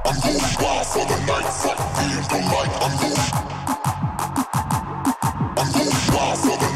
wild for the night, fuck being polite. I'm going wild for the